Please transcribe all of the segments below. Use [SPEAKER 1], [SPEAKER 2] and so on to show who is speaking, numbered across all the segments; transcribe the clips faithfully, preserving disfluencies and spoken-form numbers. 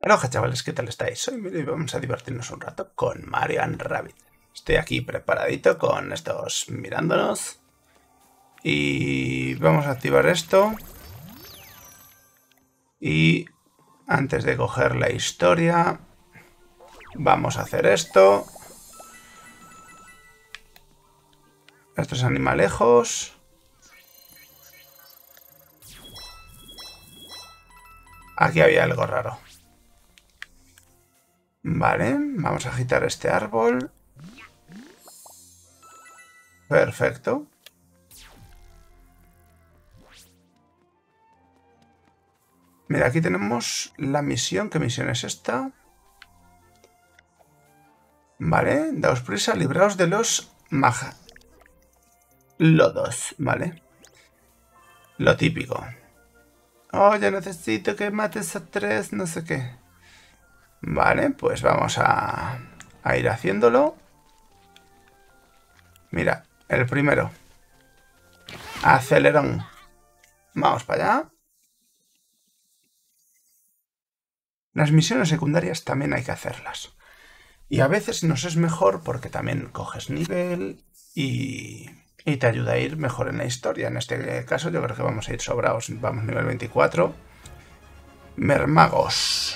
[SPEAKER 1] Hola chavales, ¿qué tal estáis? Hoy vamos a divertirnos un rato con Mario and Rabbids. Estoy aquí preparadito con estos mirándonos. Y vamos a activar esto. Y antes de coger la historia, vamos a hacer esto. Estos animalejos. Aquí había algo raro. Vale, vamos a agitar este árbol. Perfecto. Mira, aquí tenemos la misión. ¿Qué misión es esta? Vale, daos prisa, libraos de los mag... lodos, vale. Lo típico. Oh, yo necesito que mates a tres, no sé qué. Vale, pues vamos a, a ir haciéndolo. Mira, el primero. Acelerón. Vamos para allá. Las misiones secundarias también hay que hacerlas. Y a veces nos es mejor porque también coges nivel y, y te ayuda a ir mejor en la historia. En este caso yo creo que vamos a ir sobrados. Vamos nivel veinticuatro. Mermagos.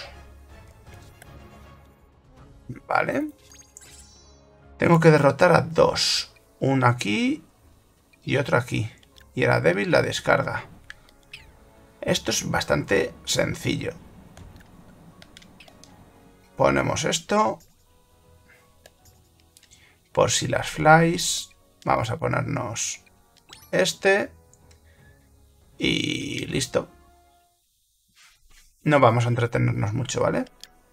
[SPEAKER 1] Vale. Tengo que derrotar a dos. Uno aquí y otro aquí. Y era débil la descarga. Esto es bastante sencillo. Ponemos esto. Por si las flies. Vamos a ponernos este. Y listo. No vamos a entretenernos mucho, ¿vale?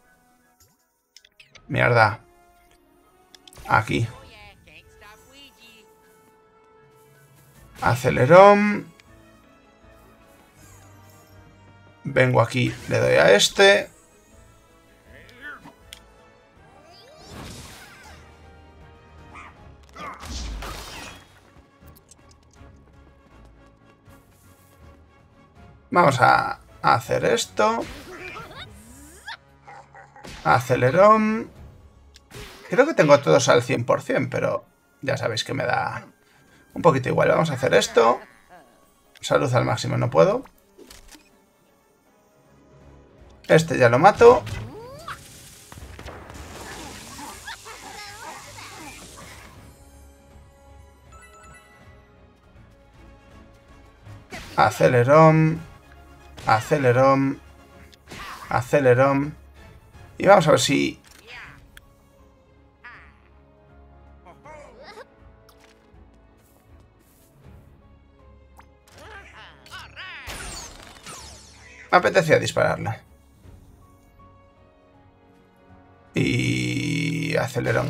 [SPEAKER 1] Mierda. Aquí. Acelerón. Vengo aquí, le doy a este. Vamos a hacer esto. Acelerón. Creo que tengo todos al cien por cien, pero ya sabéis que me da un poquito igual. Vamos a hacer esto. Salud al máximo, no puedo. Este ya lo mato. Acelerón. Acelerón. Acelerón. Y vamos a ver si... me apetecía dispararle. Y... acelerón.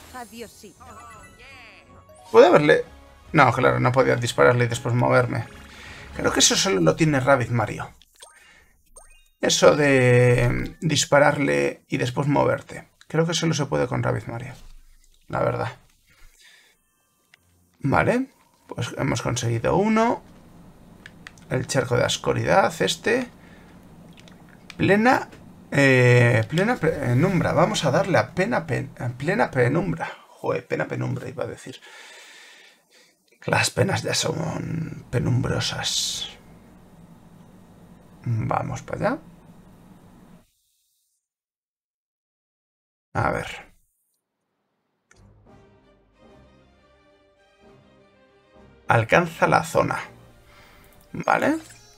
[SPEAKER 1] ¿Puedo haberle...? No, claro, no podía dispararle y después moverme. Creo que eso solo lo tiene Rabbids Mario. Eso de dispararle y después moverte. Creo que solo se puede con Rabbids Mario. La verdad. Vale. Pues hemos conseguido uno. El charco de oscuridad, este. Plena... Eh, plena penumbra. Vamos a darle a pena pen, a plena penumbra. Joder, pena penumbra iba a decir. Las penas ya son penumbrosas. Vamos para allá. A ver. Alcanza la zona. Vale.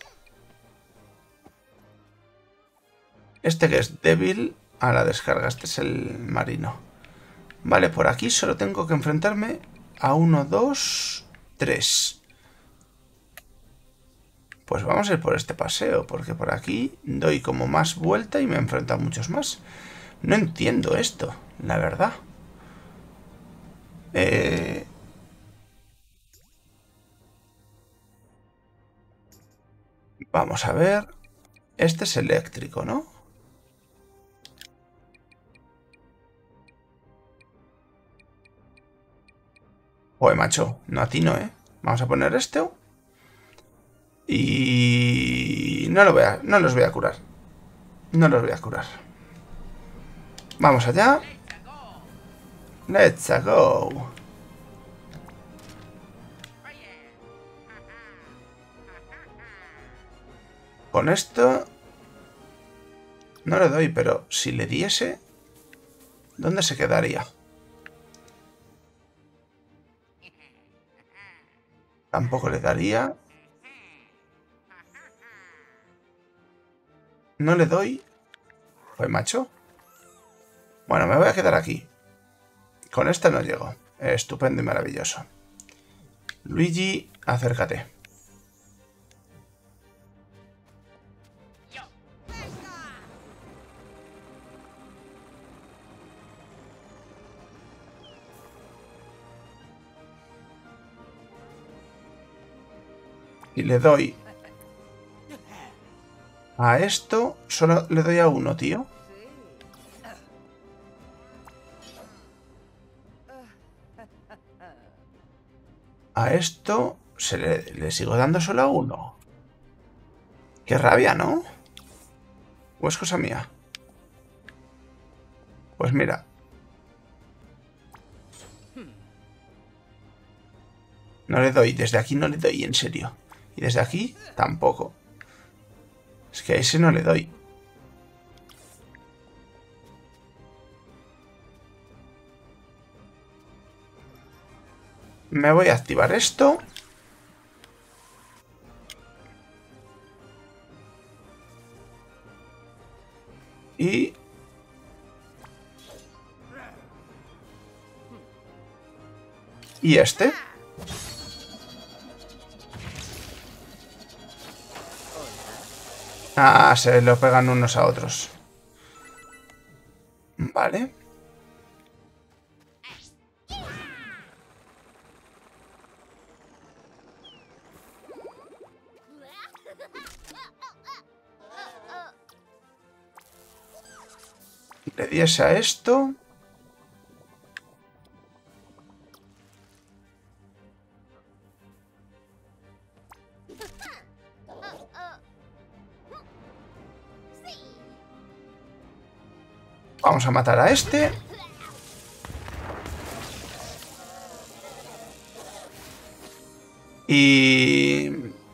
[SPEAKER 1] Este que es débil a la descarga. Este es el marino. Vale, por aquí solo tengo que enfrentarme a uno, dos, tres. Pues vamos a ir por este paseo, porque por aquí doy como más vuelta y me enfrento a muchos más. No entiendo esto, la verdad. Eh... Vamos a ver. Este es eléctrico, ¿no? Joder, macho, no atino, ¿eh? Vamos a poner esto. Y... no, lo voy a, no los voy a curar. No los voy a curar. Vamos allá. Let's go. Con esto no le doy, pero si le diese, ¿dónde se quedaría? Tampoco le daría. No le doy. Pues macho. Bueno, me voy a quedar aquí. Con esta no llego. Estupendo y maravilloso. Luigi, acércate. Y le doy a esto. Solo le doy a uno, tío. A esto se le, le sigo dando solo a uno. Qué rabia, ¿no? ¿O es cosa mía? Pues mira. No le doy. Desde aquí no le doy, en serio. Y desde aquí tampoco. Es que a ese no le doy. Me voy a activar esto. Y... Y este. Ah, se lo pegan unos a otros. Vale. Le diese a esto. Vamos a matar a este. Y...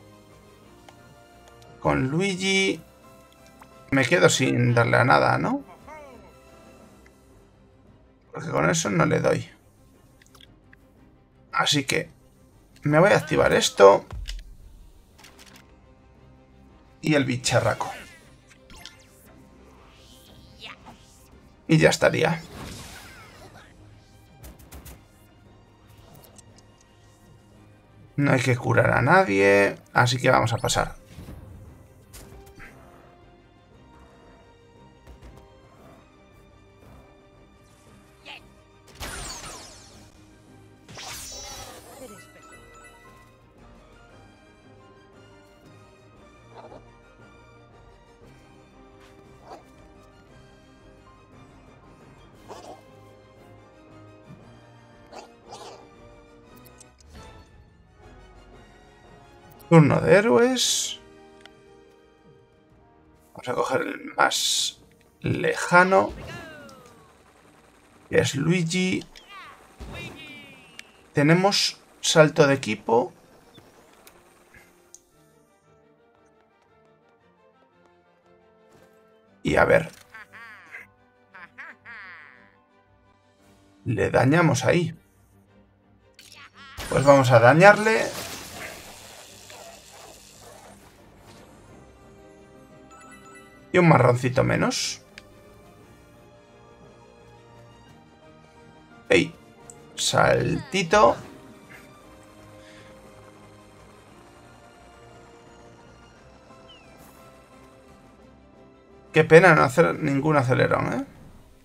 [SPEAKER 1] Con Luigi... Me quedo sin darle a nada, ¿no? Porque con eso no le doy. Así que... Me voy a activar esto. Y el bicharraco. Y ya estaría. No hay que curar a nadie. Así que vamos a pasar. Turno de héroes. Vamos a coger el más lejano. Que es Luigi. Tenemos salto de equipo. Y a ver. Le dañamos ahí. Pues vamos a dañarle. Y un marroncito menos. ¡Ey! Saltito. Qué pena no hacer ningún acelerón, ¿eh?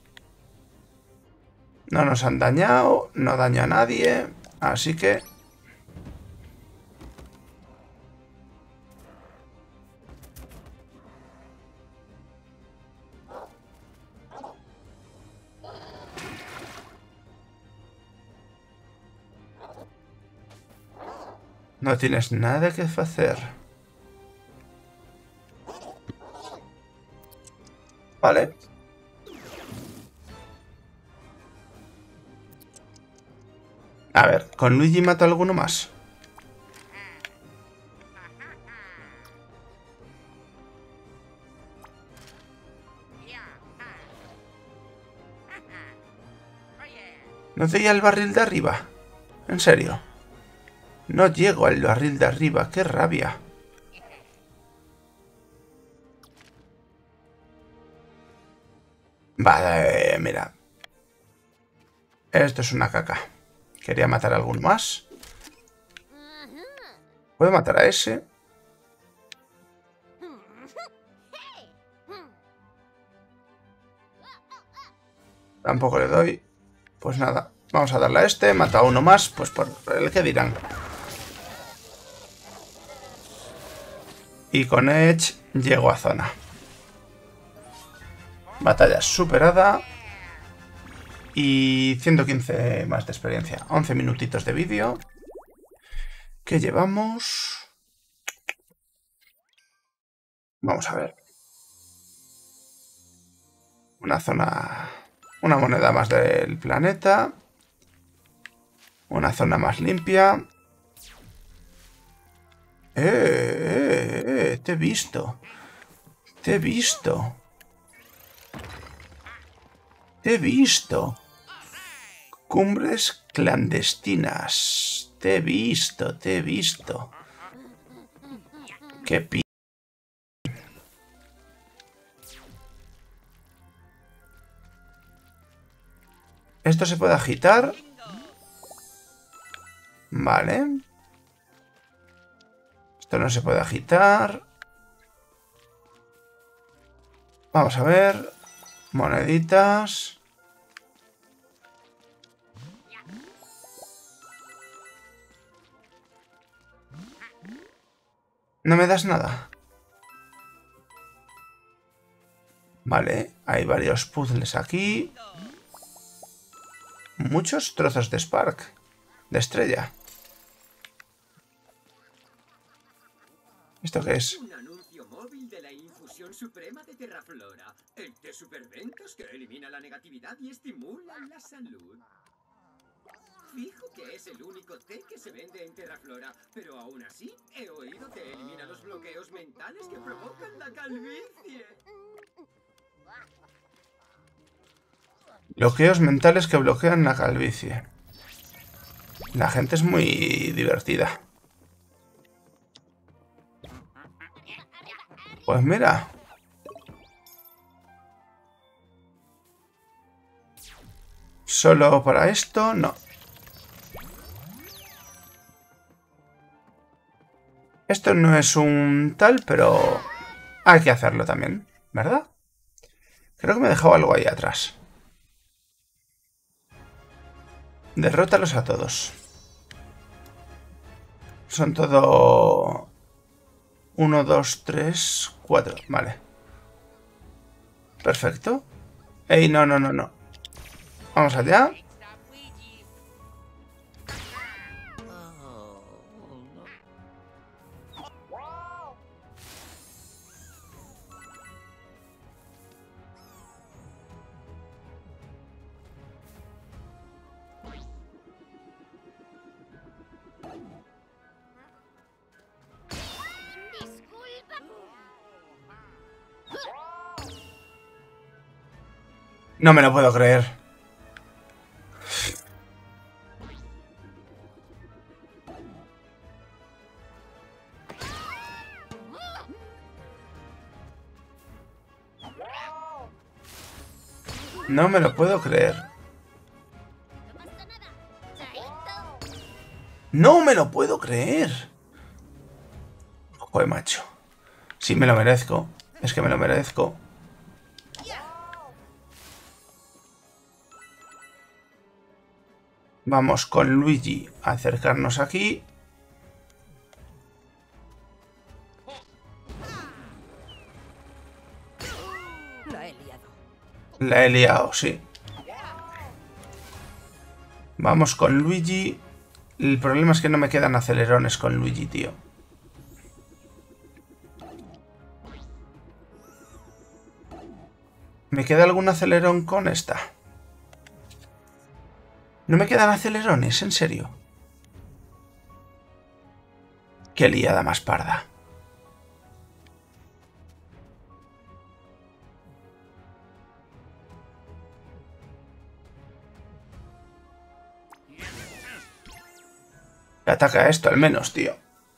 [SPEAKER 1] No nos han dañado, no daño a nadie, así que... No tienes nada que hacer. Vale. A ver, ¿con Luigi mato a alguno más? ¿No llegué al barril de arriba? ¿En serio? No llego al barril de arriba, qué rabia. Vale, mira. Esto es una caca. Quería matar a alguno más. ¿Puedo matar a ese? Tampoco le doy. Pues nada, vamos a darle a este. Mata a uno más, pues por el que dirán. Y con Edge llego a zona. Batalla superada. Y ciento quince más de experiencia. once minutitos de vídeo. ¿Qué llevamos? Vamos a ver. Una zona... Una moneda más del planeta. Una zona más limpia. Eh, eh, eh, te he visto. Te he visto. Te he visto. Cumbres clandestinas. Te he visto, te he visto. Qué pi... ¿Esto se puede agitar? Vale. Esto no se puede agitar. Vamos a ver. Moneditas. ¿No me das nada? Vale, hay varios puzzles aquí. Muchos trozos de Spark. De estrella. ¿Esto qué es?
[SPEAKER 2] Un anuncio móvil de la infusión suprema de Terraflora. El té superventas que elimina la negatividad y estimula la salud. Fijo que es el único té que se vende en Terraflora, pero aún así he oído que elimina los bloqueos mentales que provocan la calvicie.
[SPEAKER 1] Bloqueos mentales que bloquean la calvicie. La gente es muy divertida. Pues mira. Solo para esto, no. Esto no es un tal, pero hay que hacerlo también, ¿verdad? Creo que me he dejado algo ahí atrás. Derrótalos a todos. Son todo... Uno, dos, tres, cuatro. Vale. Perfecto. Ey, no, no, no, no. Vamos allá. No me lo puedo creer. No me lo puedo creer. No me lo puedo creer. Joder, macho. Sí, me lo merezco. Es que me lo merezco. Vamos con Luigi a acercarnos aquí.
[SPEAKER 3] La he liado.
[SPEAKER 1] La he liado, sí. Vamos con Luigi. El problema es que no me quedan acelerones con Luigi, tío. ¿Me queda algún acelerón con esta? No me quedan acelerones, en serio. Qué liada más parda. Ataca a esto al menos, tío.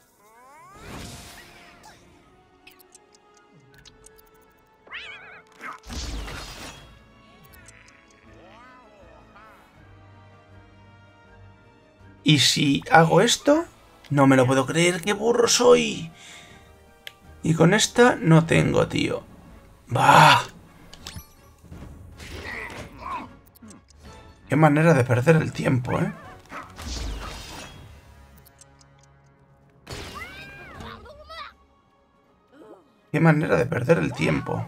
[SPEAKER 1] ¿Y si hago esto? No me lo puedo creer, qué burro soy. Y con esta no tengo, tío. ¡Bah! Qué manera de perder el tiempo, ¿eh? Qué manera de perder el tiempo.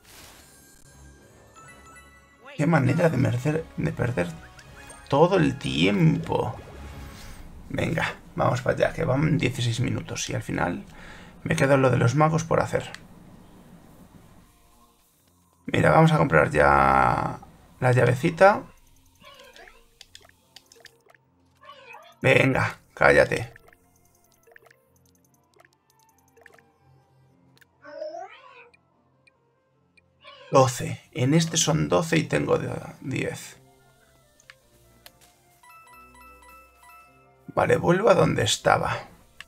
[SPEAKER 1] Qué manera de, mercer, de perder todo el tiempo. Venga, vamos para allá, que van dieciséis minutos y al final me quedo lo de los magos por hacer. Mira, vamos a comprar ya la llavecita. Venga, cállate. doce. En este son doce y tengo diez. Vale, vuelvo a donde estaba.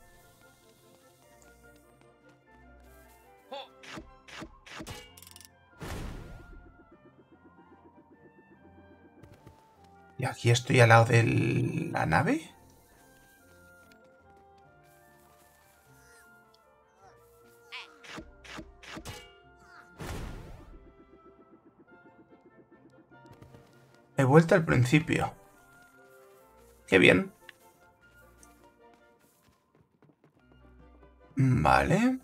[SPEAKER 1] Y aquí estoy al lado de la nave. He vuelto al principio. Qué bien. Vale.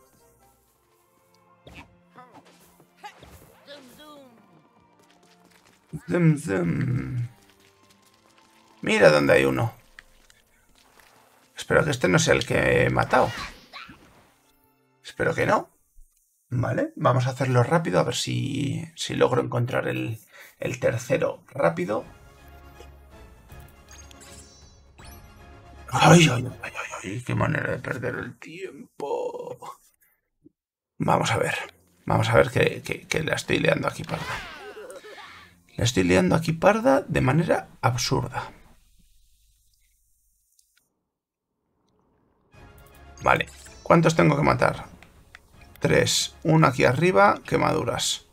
[SPEAKER 1] Zum, zum. Mira dónde hay uno. Espero que este no sea el que he matado. Espero que no. Vale, vamos a hacerlo rápido a ver si, si logro encontrar el, el tercero rápido. Ay, ay, ay, ay, ay, qué manera de perder el tiempo. Vamos a ver. Vamos a ver que, que, que la estoy liando aquí parda. La estoy liando aquí parda de manera absurda. Vale. ¿Cuántos tengo que matar? Tres. Uno aquí arriba. Quemaduras.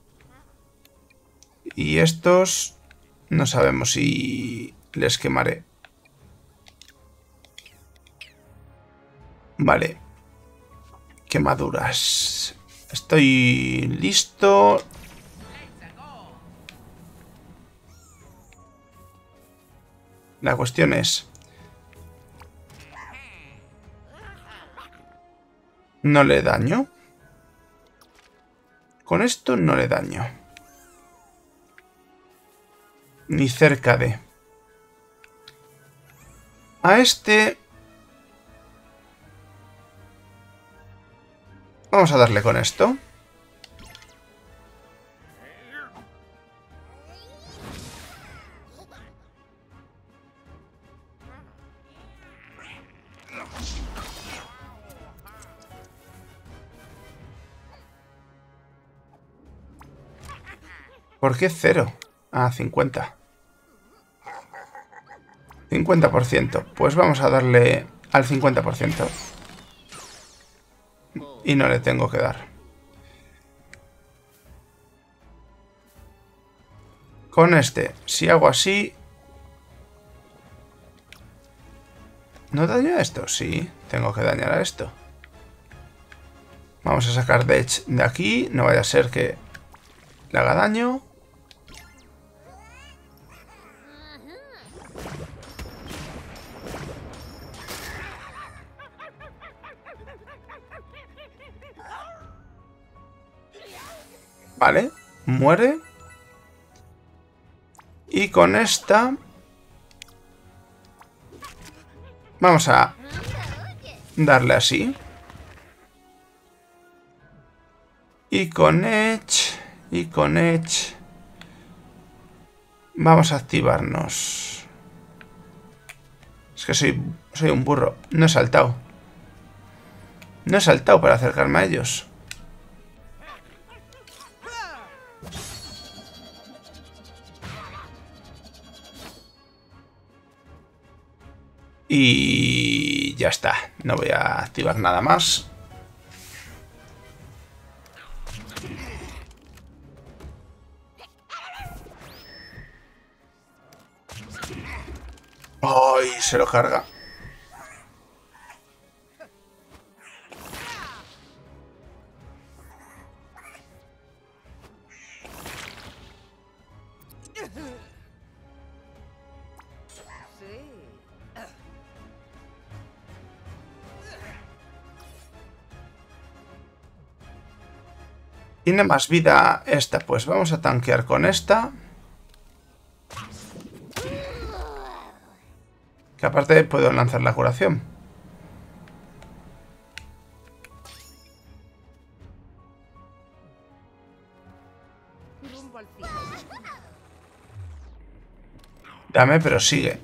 [SPEAKER 1] Y estos... no sabemos si les quemaré. Vale. Quemaduras. Estoy listo. La cuestión es... no le daño. Con esto no le daño. Ni cerca de... a este... vamos a darle con esto. ¿Por qué cero? Ah, cincuenta. cincuenta por ciento. Pues vamos a darle al cincuenta por ciento. Y no le tengo que dar. Con este, si hago así... ¿no daño a esto? Sí, tengo que dañar a esto. Vamos a sacar Dech de aquí. No vaya a ser que le haga daño. Vale, muere. Y con esta... vamos a darle así. Y con Edge... y con Edge... vamos a activarnos Es que soy, soy un burro. No he saltado. No he saltado para acercarme a ellos. Y ya está. No voy a activar nada más. ¡Ay! Se lo carga. Tiene más vida esta, pues vamos a tanquear con esta. Que aparte puedo lanzar la curación. Dame, pero sigue.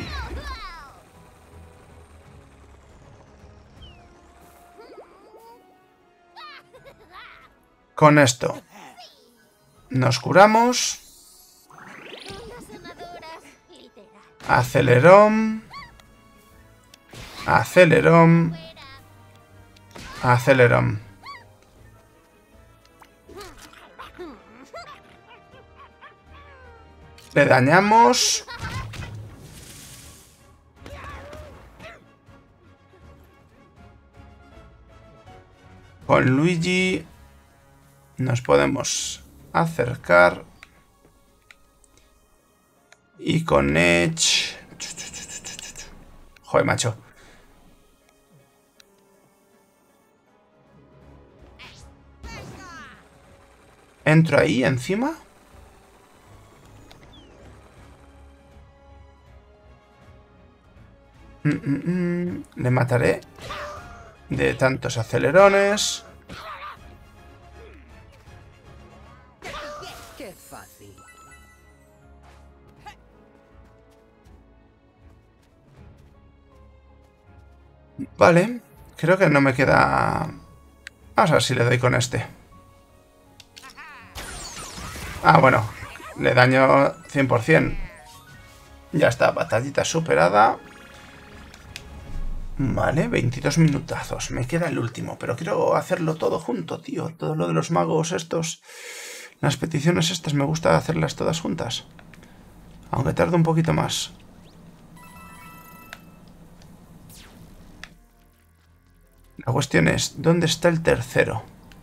[SPEAKER 1] Con esto nos curamos. Acelerón. Acelerón. Acelerón. Le dañamos. Con Luigi nos podemos acercar. Y con Edge... Joder, macho. Entro ahí encima. Mm, mm, mm. Le mataré de tantos acelerones.
[SPEAKER 3] Qué fácil.
[SPEAKER 1] Vale, creo que no me queda... Vamos a ver si le doy con este. Ah, bueno, le daño cien por cien. Ya está, batallita superada. Vale, veintidós minutazos. Me queda el último, pero quiero hacerlo todo junto, tío. Todo lo de los magos estos. Las peticiones estas me gusta hacerlas todas juntas. Aunque tarde un poquito más. La cuestión es, ¿dónde está el tercero?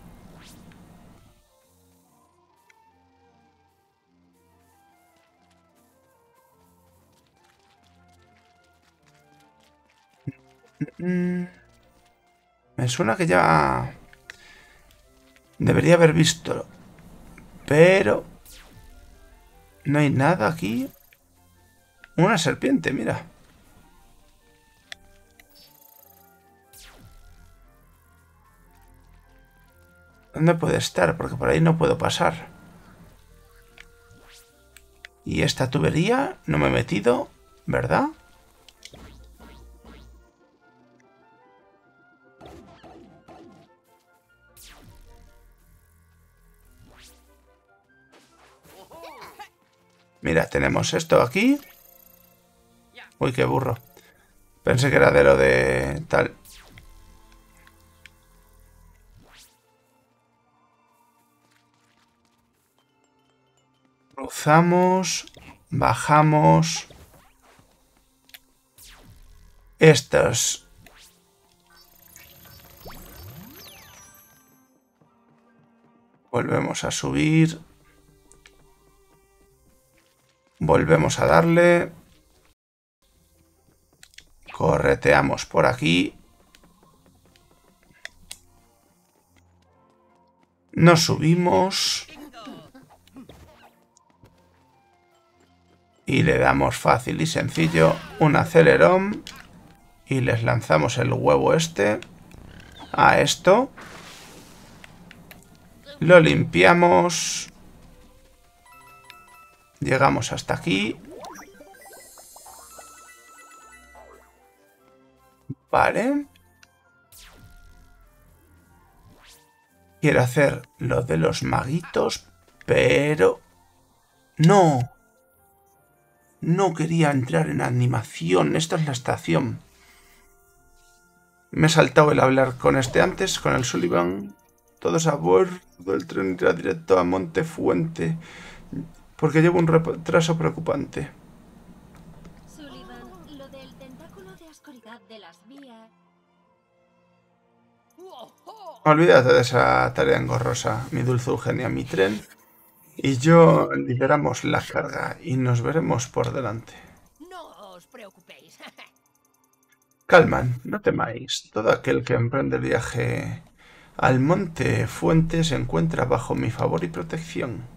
[SPEAKER 1] Mm, me suena que ya debería haber visto, pero no hay nada aquí. Una serpiente, mira. ¿Dónde puede estar? Porque por ahí no puedo pasar. Y esta tubería no me he metido, ¿verdad? Mira, tenemos esto aquí. Uy, qué burro. Pensé que era de lo de tal. Cruzamos. Bajamos. Estos. Volvemos a subir. Volvemos a darle. Correteamos por aquí. Nos subimos. Y le damos fácil y sencillo un acelerón. Y les lanzamos el huevo este a esto. Lo limpiamos. Llegamos hasta aquí. Vale. Quiero hacer lo de los maguitos, pero... ¡No! No quería entrar en animación. Esta es la estación. Me he saltado el hablar con este antes, con el Sullivan. Todos a bordo del tren irá directo a Montefuente, porque llevo un retraso preocupante.
[SPEAKER 3] Sullivan, lo del tentáculo de oscuridad de las vías.
[SPEAKER 1] Olvídate de esa tarea engorrosa, mi dulce Eugenia. Mi tren y yo lideramos la carga y nos veremos por delante.
[SPEAKER 3] No os preocupéis.
[SPEAKER 1] Calman, no temáis. Todo aquel que emprende el viaje al Monte Fuente se encuentra bajo mi favor y protección.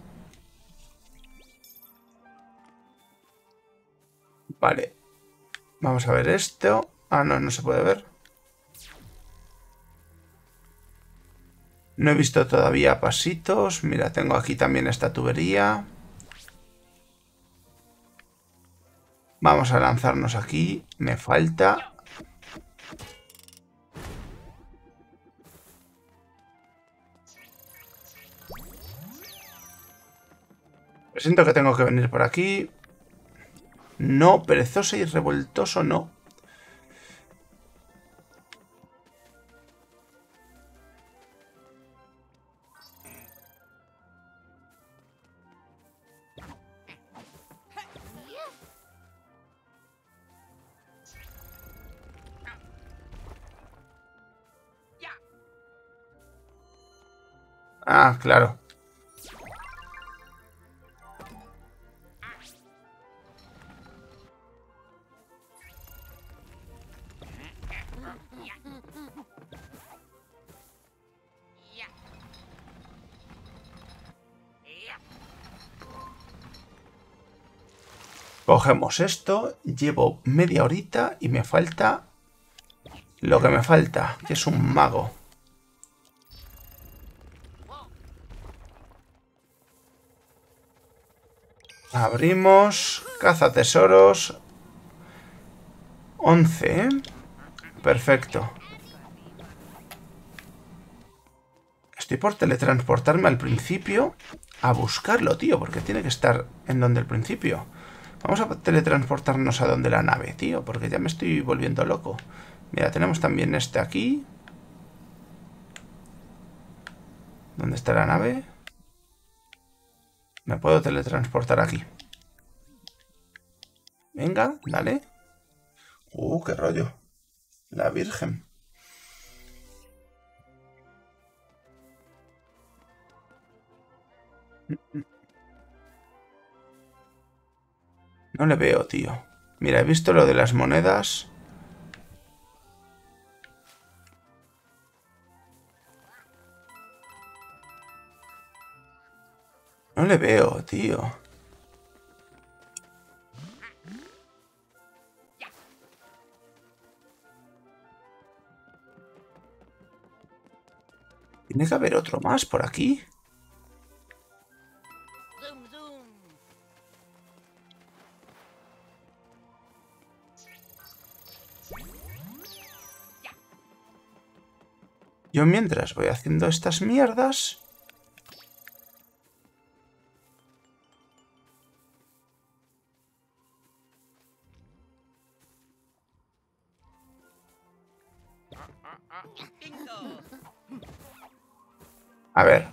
[SPEAKER 1] Vale. Vamos a ver esto. Ah, no, no se puede ver. No he visto todavía pasitos. Mira, tengo aquí también esta tubería. Vamos a lanzarnos aquí. Me falta... Siento que tengo que venir por aquí. No, perezoso y revoltoso no. Ah, claro. Cogemos esto, llevo media horita y me falta lo que me falta, que es un mago. Abrimos, caza tesoros, once, ¿eh? Perfecto. Estoy por teletransportarme al principio a buscarlo, tío, porque tiene que estar en donde el principio. Vamos a teletransportarnos a donde la nave, tío, porque ya me estoy volviendo loco. Mira, tenemos también este aquí. ¿Dónde está la nave? Me puedo teletransportar aquí. Venga, dale. Uh, qué rollo. La Virgen. No le veo, tío. Mira, he visto lo de las monedas. No le veo, tío. Tiene que haber otro más por aquí. Yo mientras voy haciendo estas mierdas... A ver.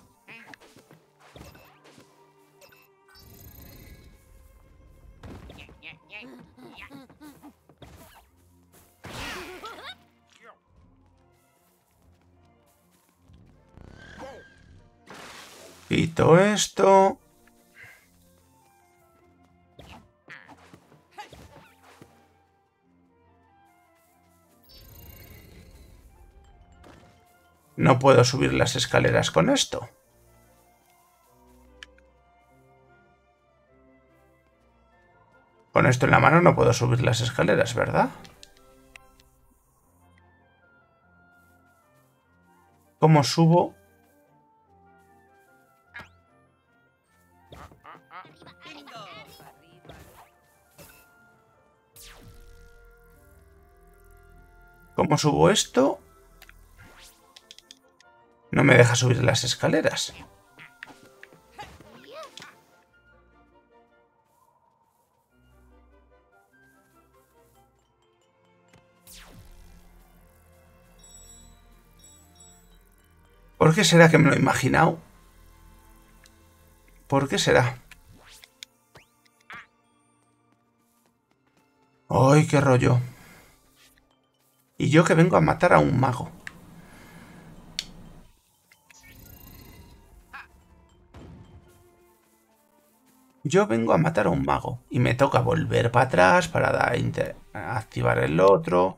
[SPEAKER 1] Quito esto. No puedo subir las escaleras con esto. Con esto en la mano no puedo subir las escaleras, ¿verdad? ¿Cómo subo? ¿Cómo subo esto? No me deja subir las escaleras. ¿Por qué será que me lo he imaginado? ¿Por qué será? ¡Ay, qué rollo! Y yo que vengo a matar a un mago. Yo vengo a matar a un mago. Y me toca volver para atrás para dar, activar el otro.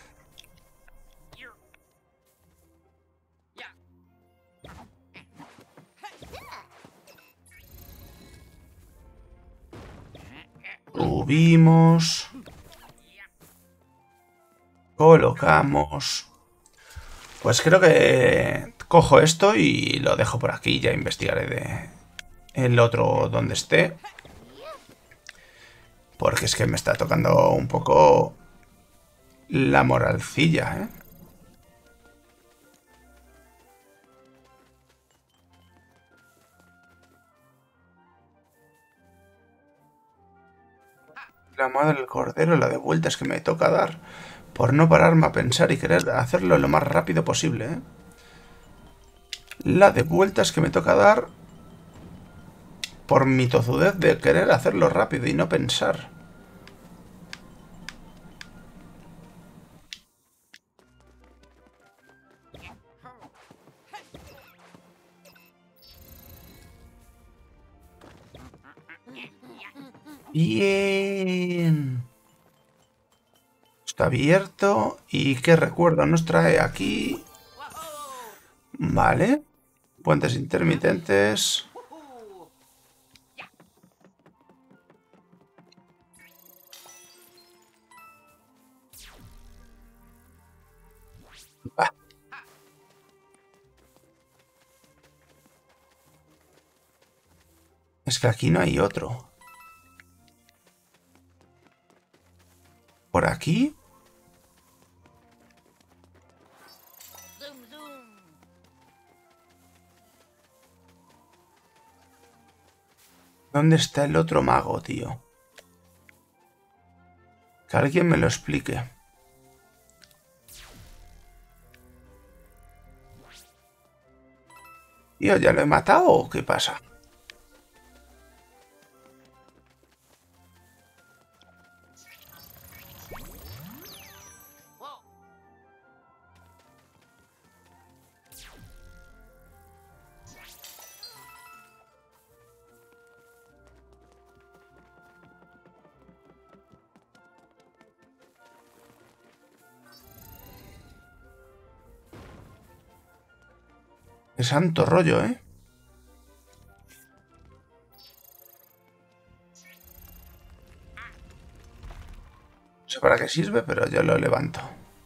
[SPEAKER 1] Subimos. Colocamos. Pues creo que cojo esto y lo dejo por aquí. Ya investigaré de el otro donde esté. Porque es que me está tocando un poco la moralcilla, ¿eh? La madre del cordero, la de vueltas que me toca dar. Por no pararme a pensar y querer hacerlo lo más rápido posible, ¿eh? La de vueltas que me toca dar por mi tozudez de querer hacerlo rápido y no pensar. Bien. Está abierto. ¿Y qué recuerdo nos trae aquí? Vale. Puentes intermitentes. Ah. Es que aquí no hay otro. ¿Por aquí? ¿Dónde está el otro mago, tío? Que alguien me lo explique. Tío, ¿ya lo he matado o qué pasa? Qué santo rollo, ¿eh? No sé para qué sirve, pero yo lo levanto.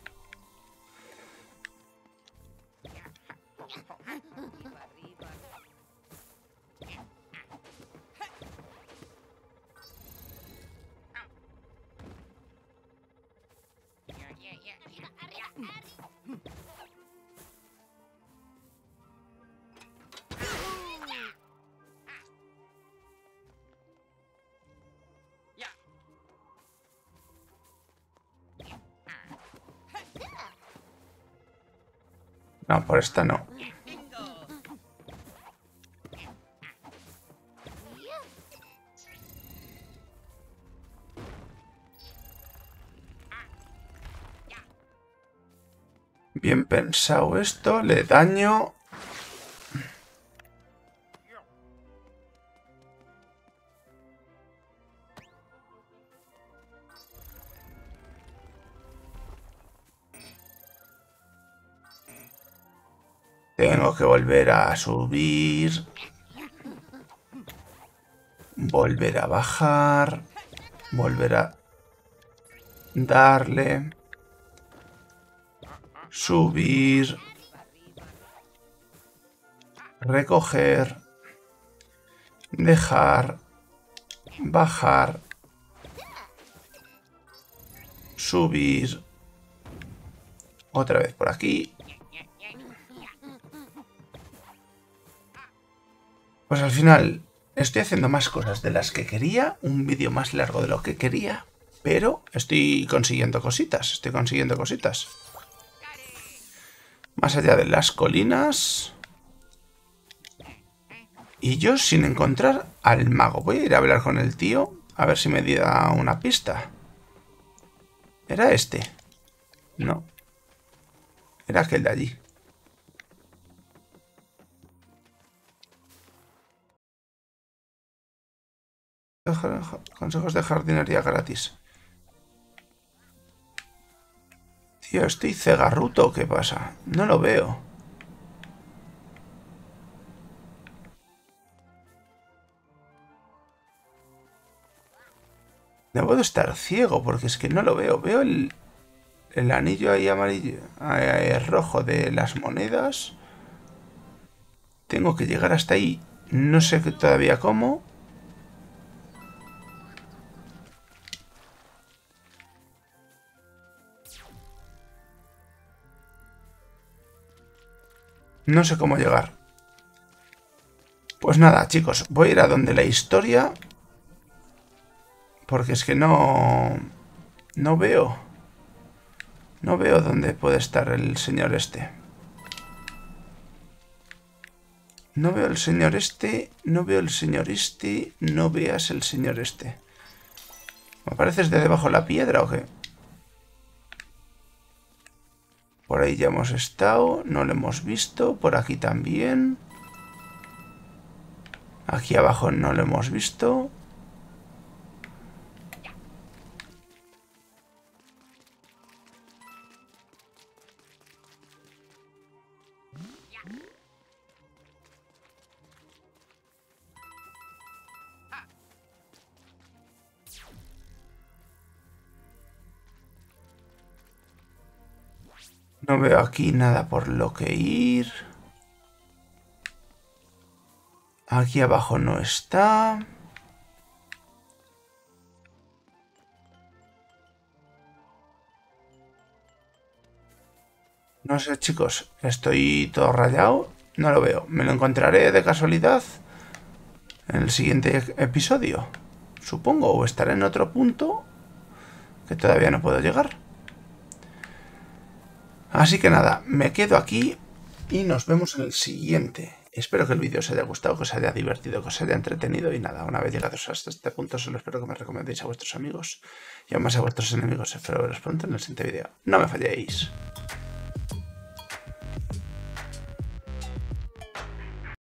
[SPEAKER 1] No, por esta no. Bien pensado esto, le daño. Tengo que volver a subir. Volver a bajar. Volver a darle. Subir. Recoger. Dejar. Bajar. Subir. Otra vez por aquí. Pues al final estoy haciendo más cosas de las que quería. Un vídeo más largo de lo que quería. Pero estoy consiguiendo cositas. Estoy consiguiendo cositas. Más allá de las colinas. Y yo sin encontrar al mago. Voy a ir a hablar con el tío. A ver si me da una pista. ¿Era este? No. Era aquel de allí. Consejos de jardinería gratis. Tío, ¿estoy cegarruto? ¿Qué pasa? No lo veo. Debo de estar ciego porque es que no lo veo. Veo el, el anillo ahí amarillo, ahí, rojo de las monedas. Tengo que llegar hasta ahí. No sé todavía cómo. No sé cómo llegar. Pues nada, chicos. Voy a ir a donde la historia. Porque es que no... No veo. No veo dónde puede estar el señor este. No veo el señor este. No veo el señor este. No veas el señor este. ¿Me apareces de debajo de la piedra o qué? Por ahí ya hemos estado. No lo hemos visto. Por aquí también. Aquí abajo no lo hemos visto. No veo aquí nada por lo que ir. Aquí abajo no está. No sé, chicos. Estoy todo rayado. No lo veo. Me lo encontraré de casualidad en el siguiente episodio. Supongo. O estaré en otro punto que todavía no puedo llegar. Así que nada, me quedo aquí y nos vemos en el siguiente. Espero que el vídeo os haya gustado, que os haya divertido, que os haya entretenido. Y nada, una vez llegados hasta este punto, solo espero que me recomendéis a vuestros amigos y aún más a vuestros enemigos. Espero veros pronto en el siguiente vídeo. ¡No me falléis!